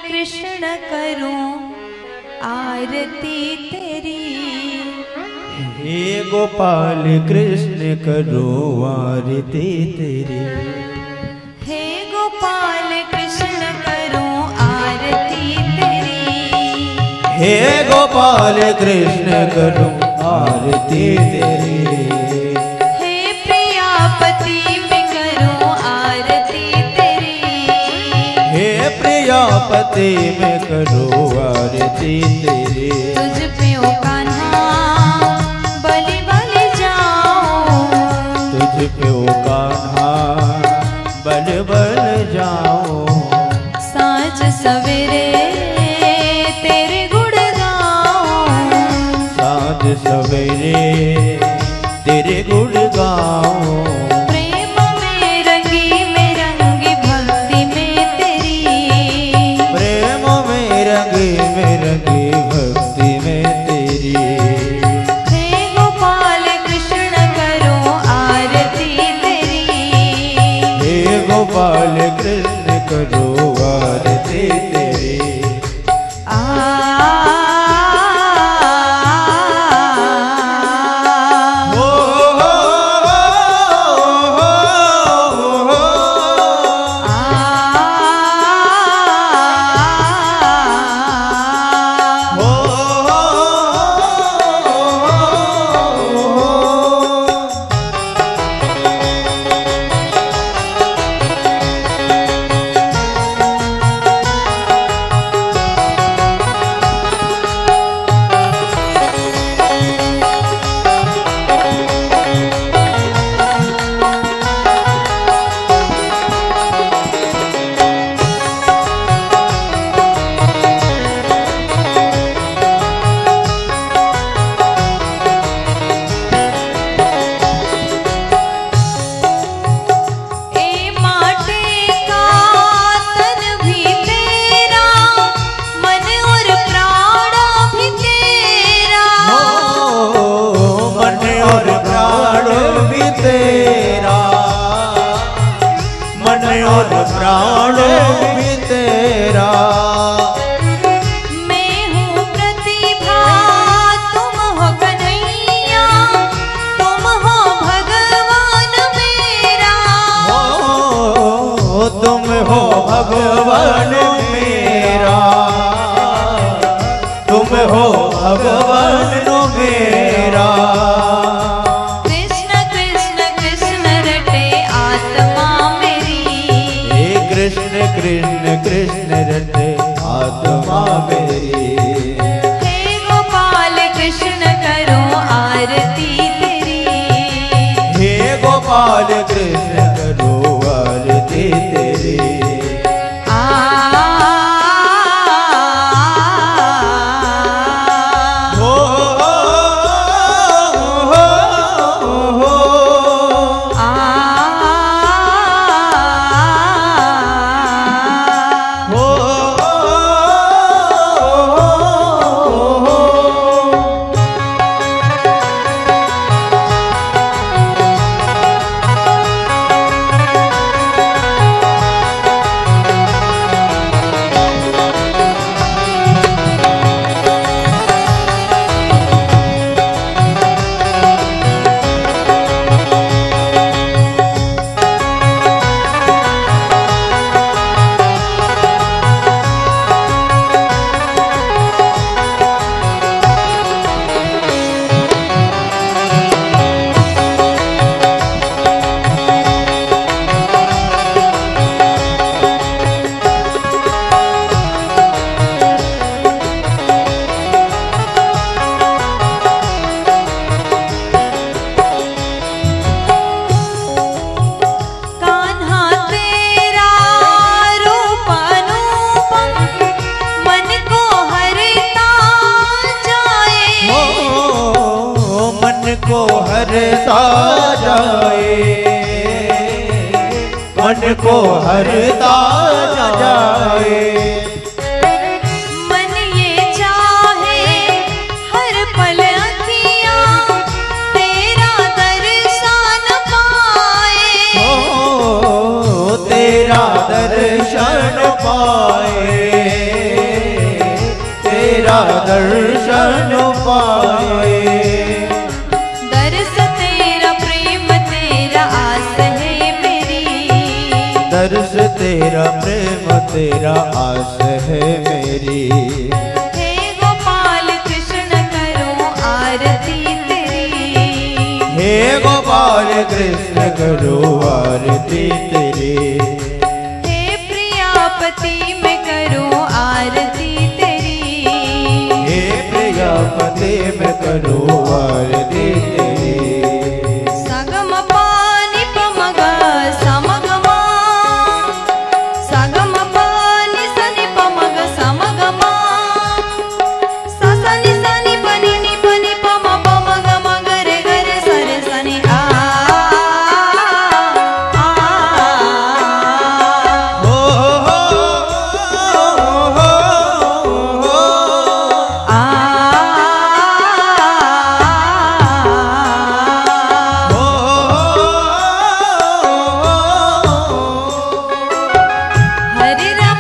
कृष्ण करूं आरती तेरी। हे गोपाल कृष्ण करूं आरती तेरी। हे गोपाल कृष्ण करूं आरती तेरी। हे गोपाल कृष्ण करूं आरती तेरी। हे प्रियापति मैं करूं आरती तेरी। हे प्रियापति मैं करूं आरती तेरी। तुझ पे ओ कान्हा बलि बलि जाऊं। तुझ पे ओ कान्हा बल बल जाऊं। साँझ सवेरे तेरे गुण गाऊं। साँझ सवेरे तेरे गुण गाऊं। प्रेम में रंगी भक्ति में तेरी। प्रेम में रंगी भक्ति में तेरी। हे गोपाल कृष्ण करूं आरती तेरी। हे गोपाल कृष्ण करूं आरती तेरी। और प्राण भी तेरा। मैं हूँ प्रतिभा तुम हो कन्हैया, तुम हो भगवान मेरा। हो तुम हो भगवान मेरा, तुम हो भगवान मेरा। कृष्ण कृष्ण कृष्ण रटे आत्मा मेरी। कृष्ण कृष्ण कृष्ण रटे आत्मा मेरी। हे गोपाल कृष्ण करूं आरती तेरी। हे गोपाल कृष्ण करूं आरती तेरी। मन को हरता जाए। मन ये चाहे हर पल अखियाँ तेरा दर्शन पाए। तेरा दर्शन पाए। तेरा दर्शन पाए। दर्श तेरा प्रेम तेरा आस है मेरी। दर्श तेरा प्रेम तेरा आस है मेरी। हे गोपाल कृष्ण करो आरती तेरी। हे गोपाल कृष्ण करो आरती तेरी। हे प्रियापति मैं करो आरती तेरी। हे प्रियापति मैं करो आरती तेरी। सगम पानी पमग समगमा। सगम पानी सनि पमग समगमा। ससनि सनि पनि नि पनि पम पमग मगरे गरे सरे सनि आ हो हो हो आ हरे राम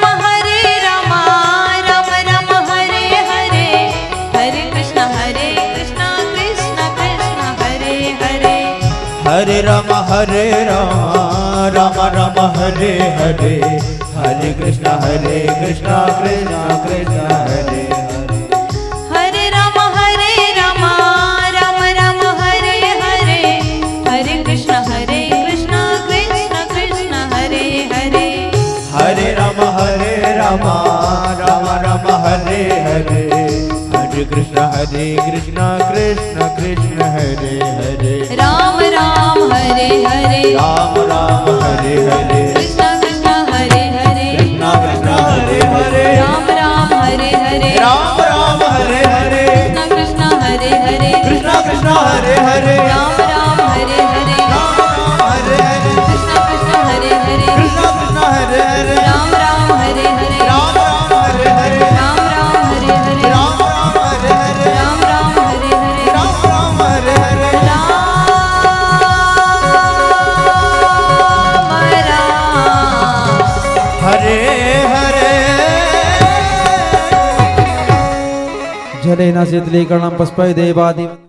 राम राम हरे हरे। हरे कृष्ण कृष्ण कृष्ण हरे हरे। हरे राम राम राम हरे हरे। हरे कृष्ण कृष्ण कृष्ण हरे हरे। हरे राम राम राम हरे हरे। हरे कृष्ण कृष्ण कृष्ण हरे हरे। हरे राम राम राम हरे हरे। हरे कृष्ण कृष्ण कृष्ण हरे हरे। राम राम हरे हरे। राम राम हरे हरे। कृष्ण कृष्ण हरे हरे। कृष्ण कृष्ण हरे हरे। राम राम हरे हरे। राम राम हरे हरे। कृष्ण कृष्ण हरे हरे। कृष्ण कृष्ण हरे हरे। राम राम हरे हरे। राम राम हरे हरे। कृष्ण कृष्ण हरे हरे। कृष्ण कृष्ण हरे हरे। राम राम हरे हरे। राम राम हरे हरे। राम राम हरे हरे। राम राम हरे हरे। राम राम हरे हरे। राम राम हरे हरे। राम हरे हरे। जलेन शीतलीकरणं पुष्पै देवादि